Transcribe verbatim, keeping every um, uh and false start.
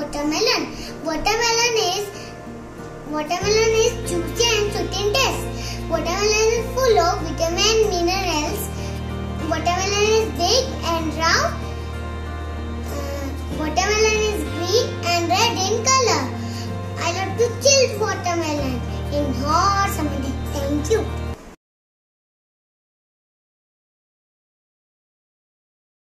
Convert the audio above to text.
watermelon. Watermelon is watermelon is juicy and sweet in taste. Watermelon is full of vitamin minerals. Watermelon is big and round. Uh, watermelon is green and red in color. I love to chill watermelon in hot summer day. Thank you.